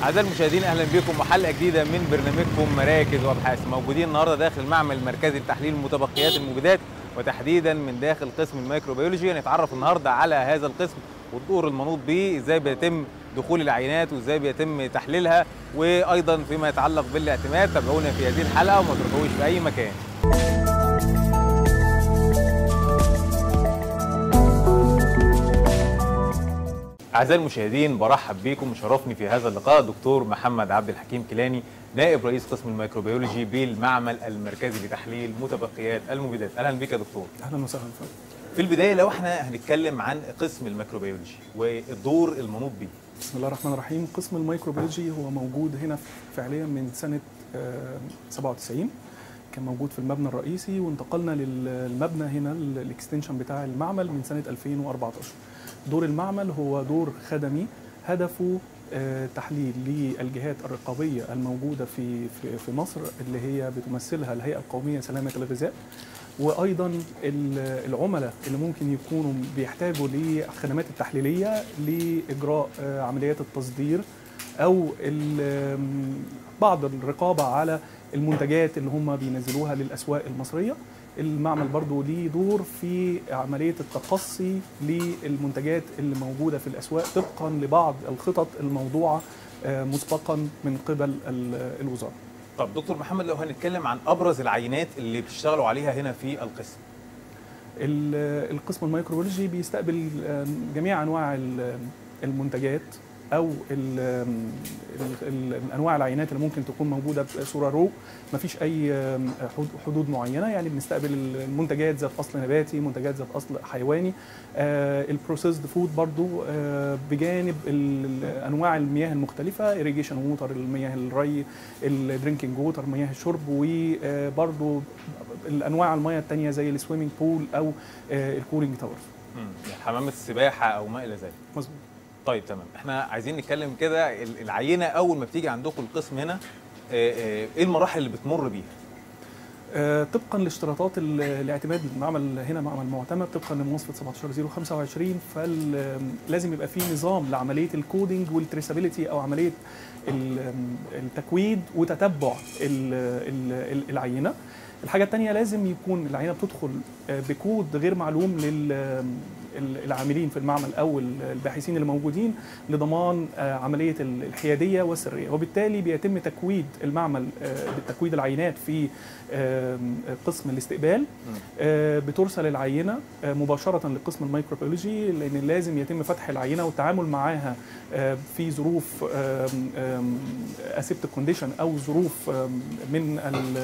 أعزائي المشاهدين، أهلا بكم وحلقة جديدة من برنامجكم مراكز وأبحاث. موجودين النهارده داخل المعمل المركزي لتحليل متبقيات المبيدات، وتحديدا من داخل قسم الميكروبيولوجي. هنتعرف النهارده على هذا القسم والدور المنوط به، ازاي بيتم دخول العينات وازاي بيتم تحليلها، وايضا فيما يتعلق بالاعتماد. تابعونا في هذه الحلقة وما تروحوش في أي مكان. أعزائي المشاهدين، برحب بكم وشرفني في هذا اللقاء دكتور محمد عبد الحكيم كيلاني، نائب رئيس قسم الميكروبيولوجي بالمعمل المركزي لتحليل متبقيات المبيدات. أهلا بك يا دكتور. أهلا وسهلا. في البداية لو احنا هنتكلم عن قسم الميكروبيولوجي والدور المنوط به. بسم الله الرحمن الرحيم. قسم الميكروبيولوجي هو موجود هنا فعليا من سنة 97، كان موجود في المبنى الرئيسي، وانتقلنا للمبنى هنا الاكستنشن بتاع المعمل من سنة 2014. دور المعمل هو دور خدمي هدفه تحليل للجهات الرقابية الموجودة في مصر، اللي هي بتمثلها الهيئة القومية لسلامة الغذاء، وأيضا العملاء اللي ممكن يكونوا بيحتاجوا للخدمات التحليلية لإجراء عمليات التصدير أو بعض الرقابة على المنتجات اللي هم بينزلوها للأسواق المصرية. المعمل برضو ليه دور في عملية التقصي للمنتجات اللي موجودة في الأسواق طبقا لبعض الخطط الموضوعة مسبقا من قبل الوزارة. طب دكتور محمد، لو هنتكلم عن أبرز العينات اللي بتشتغلوا عليها هنا في القسم. القسم الميكروبيولوجي بيستقبل جميع أنواع المنتجات أو أنواع العينات اللي ممكن تكون موجودة بصورة رو، مفيش أي حدود معينة. يعني بنستقبل المنتجات ذات أصل نباتي، منتجات ذات أصل حيواني، البروسيسد فود برضو، بجانب أنواع المياه المختلفة، irrigation ووتر، المياه الري، الدرينكينج ووتر، مياه الشرب، وبرضو الأنواع المياه التانية زي السويمنج بول أو الكولينج تاورز، حمامة السباحة أو ما إلى ذلك. مظبوط. طيب تمام، احنا عايزين نتكلم كده، العينه اول ما بتيجي عندكم القسم هنا ايه المراحل اللي بتمر بيها؟ طبقا لاشتراطات الاعتماد، المعمل هنا معمل معتمد طبقا لمواصفه 17025، فلازم يبقى في نظام لعمليه الكودينج والتريسابيليتي او عمليه التكويد وتتبع العينه. الحاجه الثانيه لازم يكون العينه بتدخل بكود غير معلوم للعاملين في المعمل او الباحثين اللي موجودين لضمان عمليه الحياديه والسريه، وبالتالي بيتم تكويد المعمل بتكويد العينات في قسم الاستقبال. بترسل العينه مباشره لقسم الميكروبيولوجي، لان لازم يتم فتح العينه والتعامل معاها في ظروف اسيبتيك كونديشن او ظروف من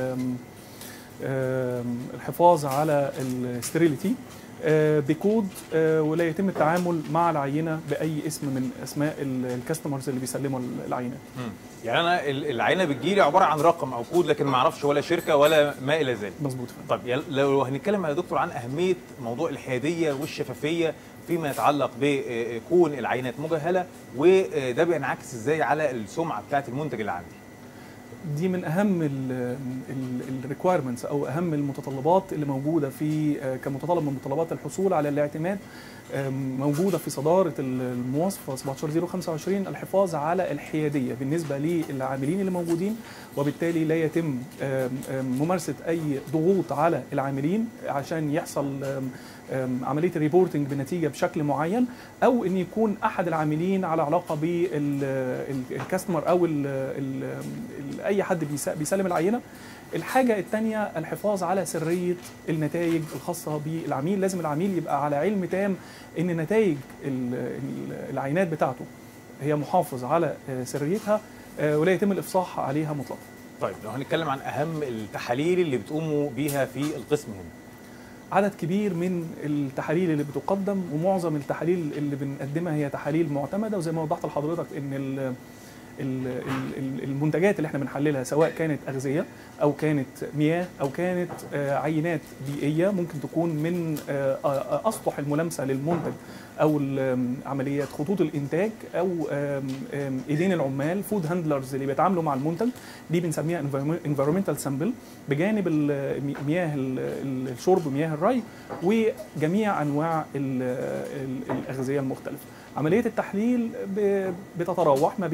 الحفاظ على الستيريليتي بكود، ولا يتم التعامل مع العينه باي اسم من اسماء الكاستمرز اللي بيسلموا العينات. يعني انا العينه بتجيلي عباره عن رقم او كود، لكن ما اعرفش ولا شركه ولا ما الى ذلك. مظبوط. طب لو هنتكلم يا دكتور عن اهميه موضوع الحياديه والشفافيه فيما يتعلق بكون العينات مجهله، وده بينعكس ازاي على السمعه بتاعه المنتج اللي عندي؟ دي من اهم الريكوايرمنتس او اهم المتطلبات اللي موجوده في كمتطلب من متطلبات الحصول على الاعتماد، موجوده في صداره المواصفه 17025، الحفاظ على الحياديه بالنسبه للعاملين اللي موجودين، وبالتالي لا يتم ممارسه اي ضغوط على العاملين عشان يحصل عمليه الريبورتنج بنتيجه بشكل معين، او ان يكون احد العاملين على علاقه بالكاستمر او اي حد بيسلم العينه. الحاجه الثانيه الحفاظ على سريه النتائج الخاصه بالعميل. لازم العميل يبقى على علم تام ان نتائج العينات بتاعته هي محافظ على سريتها ولا يتم الافصاح عليها مطلقا. طيب لو هنتكلم عن اهم التحاليل اللي بتقوموا بيها في القسم هنا. عدد كبير من التحاليل اللي بتقدم، ومعظم التحاليل اللي بنقدمها هي تحاليل معتمده، وزي ما وضحت لحضرتك ان المنتجات اللي احنا بنحللها سواء كانت أغذية أو كانت مياه أو كانت عينات بيئية ممكن تكون من أسطح الملامسة للمنتج أو عمليات خطوط الإنتاج أو إيدين العمال، فود هاندلرز اللي بيتعاملوا مع المنتج، دي بنسميها environmental sample، بجانب مياه الشرب ومياه الري وجميع أنواع الأغذية المختلفة. عملية التحليل بتتراوح ما بين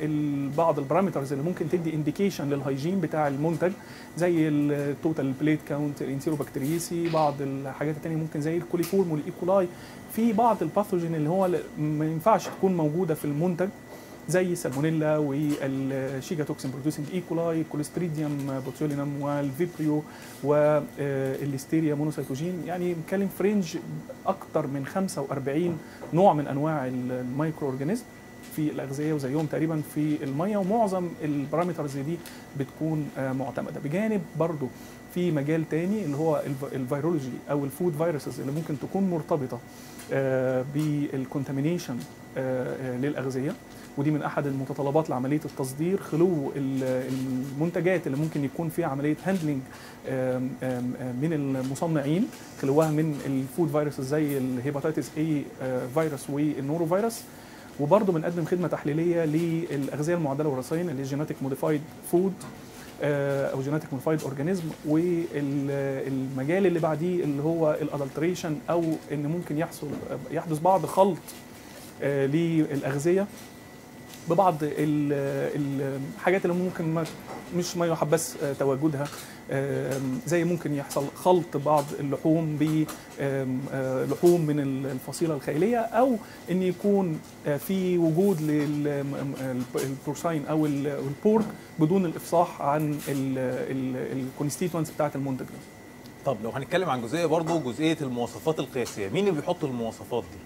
بعض البارامترز اللي ممكن تدي انديكيشن للهيجين بتاع المنتج، زي التوتال بليت كاونت، الانسيروبكتيريسي، بعض الحاجات الثانيه ممكن زي الكوليفورم والايكولاي. في بعض الباثوجين اللي هو ما ينفعش تكون موجوده في المنتج، زي السالمونيلا والشيجا توكسين برودوسنج ايكولاي، كوليستريديوم بوتيولينم والفيبريو والليستيريا مونوسيتوجين. يعني بنتكلم في رينج اكتر من 45 نوع من انواع المايكرو اورجانيزم في الاغذيه، وزيهم تقريبا في الميه، ومعظم البارامترز دي بتكون معتمده. بجانب برضو في مجال تاني اللي هو الفيرولوجي او الفود فيروسز اللي ممكن تكون مرتبطه بالكونتامينيشن للاغذيه، ودي من احد المتطلبات لعمليه التصدير، خلو المنتجات اللي ممكن يكون فيها عمليه هاندلنج من المصنعين، خلوها من الفود فيروسز زي الهيباتيتس اي فيروس والنورو فيروس. وبرضه بنقدم خدمه تحليليه للاغذيه المعدله والرصين اللي جيناتيك موديفايد فود او جيناتيك موديفايد اورجانيزم. والمجال اللي بعديه اللي هو الادلتريشن، او ان ممكن يحدث بعض خلط للاغذيه ببعض الحاجات اللي ممكن مش ما يحبس تواجدها، زي ممكن يحصل خلط بعض اللحوم بلحوم من الفصيله الخيليه، او ان يكون في وجود للبورساين او البورك بدون الافصاح عن الكونستيتوينتس بتاعه المنتج ده. طب لو هنتكلم عن جزئيه برضه، جزئيه المواصفات القياسيه، مين اللي بيحط المواصفات دي؟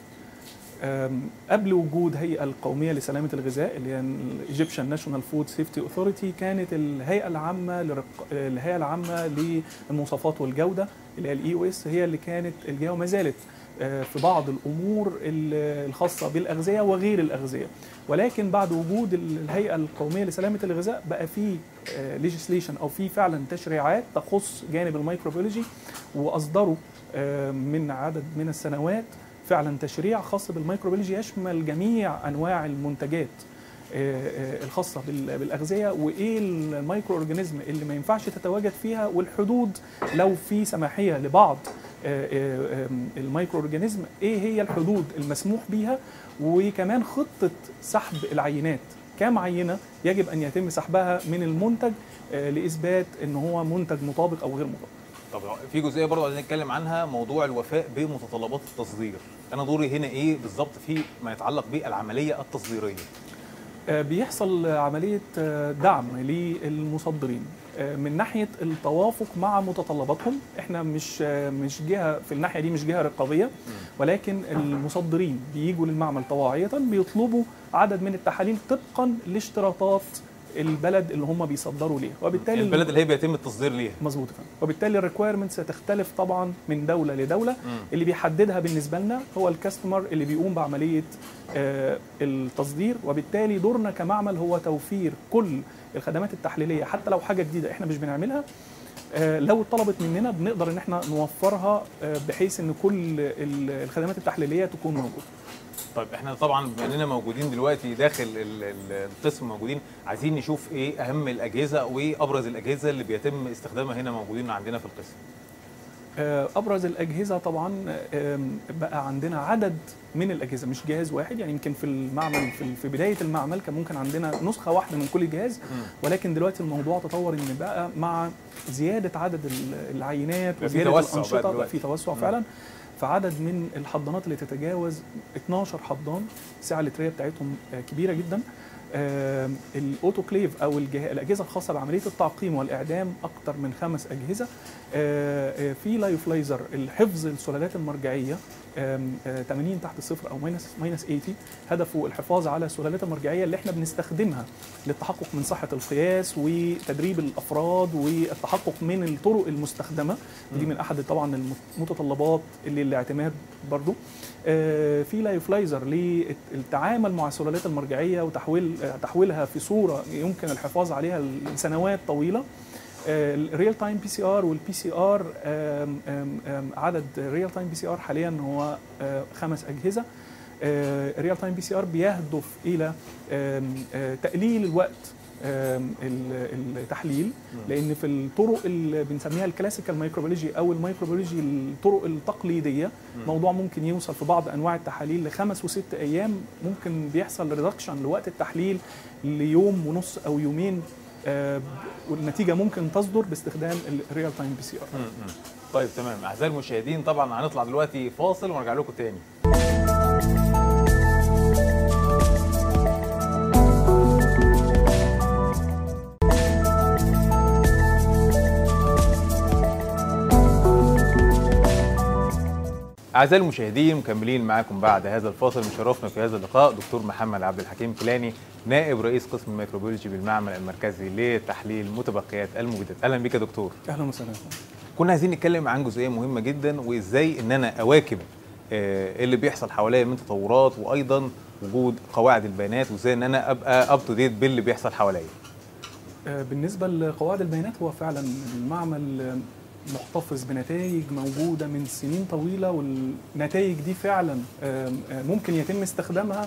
قبل وجود هيئة القومية لسلامة الغذاء اللي هي الايجيبشن ناشونال فود سيفتي اوثوريتي، كانت الهيئة العامة للمواصفات والجودة اللي هي الاي او اس، هي اللي كانت الجهة وما زالت في بعض الامور الخاصة بالاغذية وغير الاغذية. ولكن بعد وجود الهيئة القومية لسلامة الغذاء بقى في ليجيسليشن او في فعلا تشريعات تخص جانب الميكروبيولوجي، واصدروا من عدد من السنوات فعلا تشريع خاص بالميكروبيولوجي يشمل جميع انواع المنتجات الخاصه بالاغذيه، وايه الميكرو اورجانيزم اللي ما ينفعش تتواجد فيها، والحدود لو في سماحيه لبعض الميكرو اورجانيزم ايه هي الحدود المسموح بيها، وكمان خطه سحب العينات، كام عينه يجب ان يتم سحبها من المنتج لاثبات ان هو منتج مطابق او غير مطابق. طب في جزئيه برضه عايزين نتكلم عنها، موضوع الوفاء بمتطلبات التصدير. انا دوري هنا ايه بالظبط في ما يتعلق بالعمليه التصديريه؟ بيحصل عمليه دعم للمصدرين من ناحيه التوافق مع متطلباتهم. احنا مش جهه في الناحيه دي، مش جهه رقابيه، ولكن المصدرين بييجوا للمعمل طواعيه بيطلبوا عدد من التحاليل طبقا لاشتراطات البلد اللي هم بيصدروا ليها، وبالتالي البلد اللي هي بيتم التصدير ليها. مظبوط فعلا. وبالتالي الريكويرمنتس هتختلف طبعا من دوله لدوله. اللي بيحددها بالنسبه لنا هو الكاستمر اللي بيقوم بعمليه التصدير، وبالتالي دورنا كمعمل هو توفير كل الخدمات التحليليه، حتى لو حاجه جديده احنا مش بنعملها لو اتطلبت مننا بنقدر ان احنا نوفرها بحيث ان كل الخدمات التحليليه تكون موجوده. طيب احنا طبعا بما اننا موجودين دلوقتي داخل القسم، موجودين عايزين نشوف ايه اهم الاجهزه وايه ابرز الاجهزه اللي بيتم استخدامها هنا موجودين عندنا في القسم. ابرز الاجهزه طبعا بقى عندنا عدد من الاجهزه، مش جهاز واحد. يعني يمكن في المعمل في بدايه المعمل كان ممكن عندنا نسخه واحده من كل جهاز، ولكن دلوقتي الموضوع تطور ان بقى مع زياده عدد العينات وزياده الانشطه بقى في توسع فعلا. فعدد من الحضانات اللي تتجاوز 12 حضان، السعه اللتريه بتاعتهم كبيره جدا. الاوتوكليف او الاجهزه الخاصه بعمليه التعقيم والاعدام اكثر من 5 اجهزه. في لايوفلايزر الحفظ السلالات المرجعيه 80 تحت الصفر او ماينس 80، هدفه الحفاظ على السلالات المرجعيه اللي احنا بنستخدمها للتحقق من صحه القياس وتدريب الافراد والتحقق من الطرق المستخدمه. دي من احد طبعا المتطلبات اللي الاعتماد برضو. في لايوفلايزر للتعامل مع السلالات المرجعيه وتحويلها في صوره يمكن الحفاظ عليها لسنوات طويله. الريال تايم بي سي ار والبي سي ار، عدد الريال تايم بي سي ار حاليا هو 5 اجهزه. الريال تايم بي سي ار بيهدف الى تقليل الوقت التحليل، لان في الطرق اللي بنسميها الكلاسيكال مايكروبيولوجي او المايكروبيولوجي الطرق التقليديه موضوع ممكن يوصل في بعض انواع التحاليل ل5 و6 ايام، ممكن بيحصل ريدكشن لوقت التحليل ليوم ونص او يومين، والنتيجه ممكن تصدر باستخدام الريال تايم بي سي ار. طيب تمام اعزائي المشاهدين، طبعا هنطلع دلوقتي فاصل ونرجع لكم تاني. أعزائي المشاهدين، مكملين معاكم بعد هذا الفاصل. مشرفنا في هذا اللقاء دكتور محمد عبد الحكيم كيلاني، نائب رئيس قسم الميكروبيولوجي بالمعمل المركزي لتحليل متبقيات المبيدات. أهلا بك يا دكتور. أهلا وسهلا. كنا عايزين نتكلم عن جزئية مهمة جدا، وإزاي إن أنا أواكب اللي بيحصل حواليا من تطورات، وأيضا وجود قواعد البيانات، وإزاي إن أنا أبقى أب تو ديت باللي بيحصل حواليا. بالنسبة لقواعد البيانات، هو فعلا المعمل محتفظ بنتائج موجودة من سنين طويلة، والنتائج دي فعلا ممكن يتم استخدامها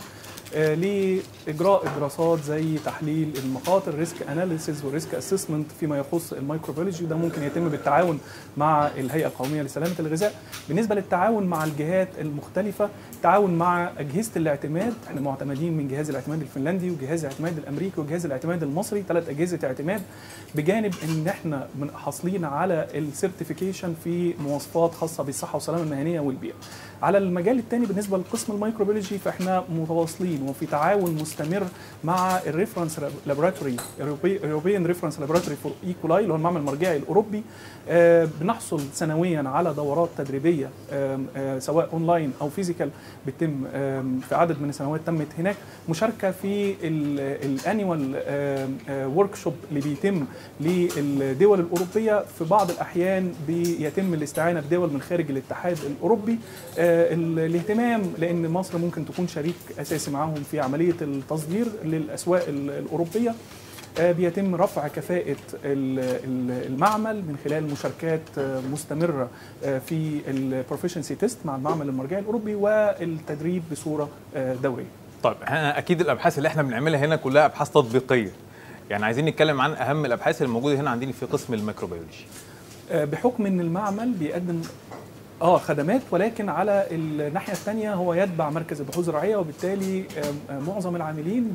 لإجراء دراسات زي تحليل المخاطر، ريسك اناليسيز وريسك اسسمنت فيما يخص الميكروبيولوجي. ده ممكن يتم بالتعاون مع الهيئة القومية لسلامة الغذاء. بالنسبة للتعاون مع الجهات المختلفة، التعاون مع أجهزة الاعتماد، احنا معتمدين من جهاز الاعتماد الفنلندي وجهاز الاعتماد الأمريكي وجهاز الاعتماد المصري، 3 أجهزة اعتماد، بجانب ان احنا حاصلين على السيرتيفيكيشن في مواصفات خاصة بالصحة والسلامة المهنية والبيئة. على المجال الثاني بالنسبة لقسم الميكروبيولوجي، فاحنا متواصلين وفي تعاون مستمر مع الريفرنس لابوراتوري، European Reference Laboratory for E. coli اللي هو المعمل المرجعي الأوروبي. بنحصل سنويا على دورات تدريبية سواء اونلاين او فيزيكال، بتتم في عدد من السنوات تمت هناك، مشاركة في الانيوال ورك شوب اللي بيتم للدول الأوروبية. في بعض الأحيان بيتم الاستعانة بدول من خارج الاتحاد الأوروبي. الاهتمام لأن مصر ممكن تكون شريك أساسي معهم في عملية التصدير للأسواق الأوروبية. بيتم رفع كفاءة المعمل من خلال مشاركات مستمرة في البروفيشنسي تيست مع المعمل المرجعي الأوروبي والتدريب بصورة دورية. طيب أكيد الأبحاث اللي احنا بنعملها هنا كلها أبحاث تطبيقية، يعني عايزين نتكلم عن أهم الأبحاث الموجودة هنا عندنا في قسم الميكروبيولوجي. بحكم أن المعمل بيقدم خدمات، ولكن على الناحية الثانية هو يتبع مركز البحوث الزراعية، وبالتالي معظم العاملين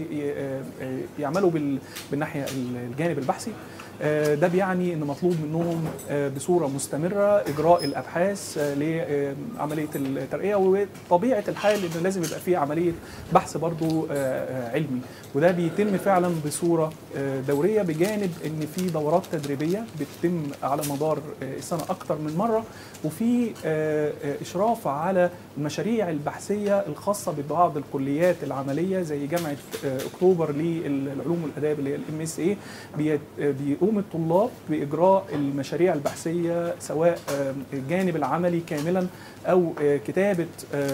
بيعملوا بالناحية الجانب البحثي. ده بيعني ان مطلوب منهم بصورة مستمرة اجراء الابحاث لعملية الترقية، وطبيعة الحال انه لازم يبقى فيه عملية بحث برضو علمي، وده بيتم فعلا بصورة دورية، بجانب ان في دورات تدريبية بتتم على مدار السنة اكتر من مرة، وفي اشراف على المشاريع البحثية الخاصة ببعض الكليات العملية زي جامعة اكتوبر للعلوم والاداب اللي هي الMSA. بيقوم الطلاب بإجراء المشاريع البحثية سواء الجانب العملي كاملا أو كتابة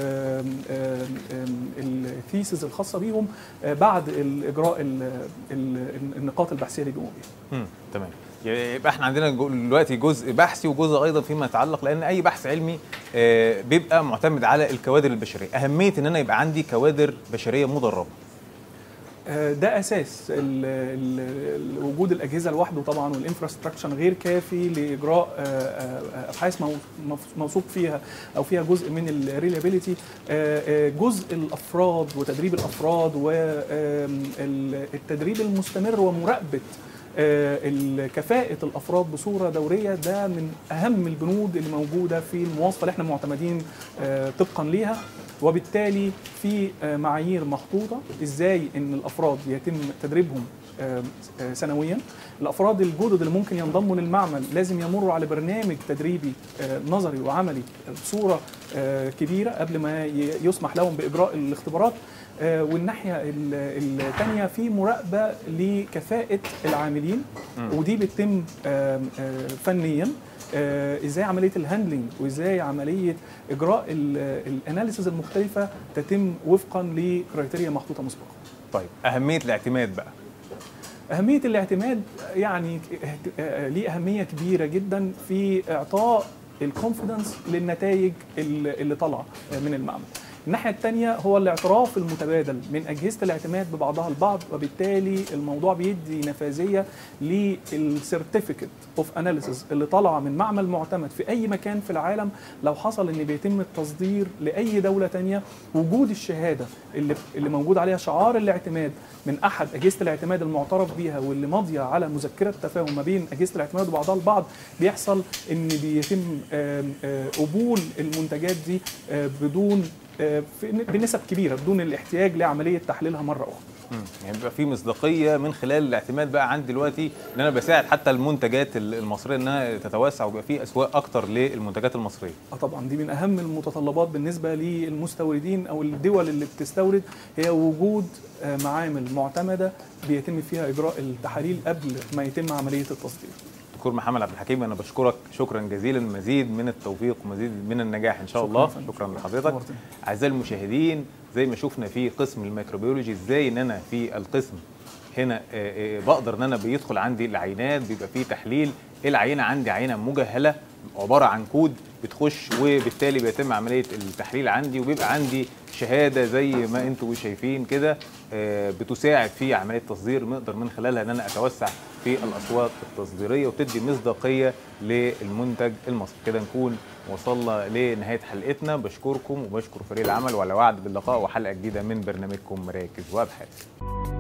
الثيسز الخاصة بيهم بعد الإجراء النقاط البحثية اللي بيقوموا بيها. تمام. يبقى احنا عندنا دلوقتي جزء بحثي وجزء ايضا فيما يتعلق، لان اي بحث علمي بيبقى معتمد على الكوادر البشريه. اهميه ان انا يبقى عندي كوادر بشريه مدربه، ده اساس وجود الاجهزه لوحده طبعا، والانفراستراكشر غير كافي لاجراء ابحاث موثوق فيها او فيها جزء من الريلابيليتي. جزء الافراد وتدريب الافراد والتدريب المستمر ومراقبه كفاءة الأفراد بصورة دورية، ده من أهم البنود اللي موجودة في المواصفة اللي احنا معتمدين طبقا ليها. وبالتالي في معايير محطوطة ازاي ان الأفراد يتم تدريبهم سنويا. الأفراد الجدد اللي ممكن ينضموا للمعمل لازم يمروا على برنامج تدريبي نظري وعملي بصورة كبيرة قبل ما يسمح لهم بإجراء الاختبارات. والناحية الثانية في مراقبة لكفاءة العاملين، ودي بتتم فنيا، ازاي عملية الهاندلنج وازاي عملية اجراء الاناليسيز المختلفة تتم وفقا لكرايتيريا محطوطة مسبقا. طيب أهمية الاعتماد بقى. أهمية الاعتماد يعني ليه أهمية كبيرة جدا في إعطاء الكونفيدنس للنتائج اللي طالعة من المعمل. الناحيه الثانيه هو الاعتراف المتبادل من اجهزه الاعتماد ببعضها البعض، وبالتالي الموضوع بيدي نفاذيه للسيرتيفيكت اوف اناليسيس اللي طالعه من معمل معتمد في اي مكان في العالم. لو حصل ان بيتم التصدير لاي دوله ثانيه، وجود الشهاده اللي موجود عليها شعار الاعتماد من احد اجهزه الاعتماد المعترف بيها واللي ماضيه على مذكره تفاهم ما بين اجهزه الاعتماد وبعضها البعض، بيحصل ان بيتم قبول المنتجات دي بدون بنسب كبيره، بدون الاحتياج لعمليه تحليلها مره اخرى. يعني بيبقى في مصداقيه من خلال الاعتماد بقى عندي دلوقتي، ان انا بساعد حتى المنتجات المصريه انها تتوسع ويبقى في اسواق اكتر للمنتجات المصريه. طبعا دي من اهم المتطلبات بالنسبه للمستوردين او الدول اللي بتستورد، هي وجود معامل معتمده بيتم فيها اجراء التحاليل قبل ما يتم عمليه التصدير. دكتور محمد عبد الحكيم، انا بشكرك شكرا جزيلا، مزيد من التوفيق ومزيد من النجاح ان شاء الله. شكرا لحضرتك. اعزائي المشاهدين، زي ما شفنا في قسم الميكروبيولوجي ازاي ان انا في القسم هنا بقدر ان انا بيدخل عندي العينات، بيبقى فيه تحليل، العينه عندي عينه مجهله عباره عن كود بتخش، وبالتالي بيتم عمليه التحليل عندي، وبيبقى عندي شهاده زي ما انتم شايفين كده بتساعد في عمليه التصدير، نقدر من خلالها ان انا اتوسع في الاسواق التصديريه وتدي مصداقيه للمنتج المصري. كده نكون وصلنا لنهايه حلقتنا. بشكركم وبشكر فريق العمل، وعلى وعد باللقاء وحلقه جديده من برنامجكم مراكز وابحاث.